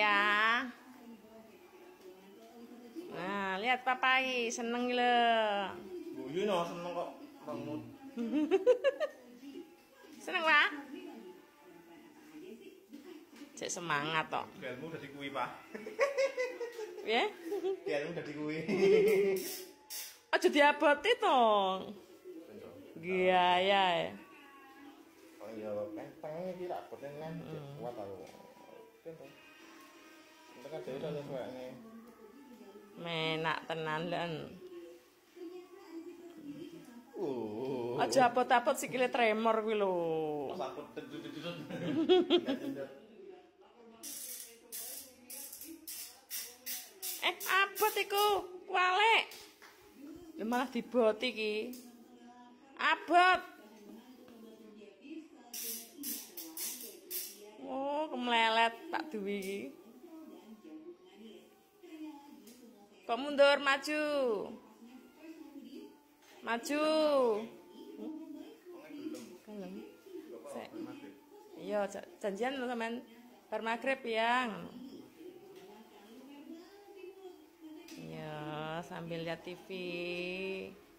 ya. Nah, lihat papai seneng lho. Guyu no seneng kok bangun. Seneng, Pak? Cek semangat tok. Gelmu dadi kuwi, Pak. Piye? Gelmu dadi kuwi. Aja diaboti to. Gaya. Oh iya, penteng iki tak boten nang kuat aku. Penteng. Tekan dhewe to suarane. Menak tenan lan. Aja Aja apot-apot sikile tremor kuwi lho. pas aku dedut-dedut. Abot iku, walek. Lha malah dibot iki. Abot. Oh, kemlelet tak duwi iki. Kok mundur maju. Maju. Kalem. Iya, janjian sampean bar magrib yang. Ya, sambil lihat TV.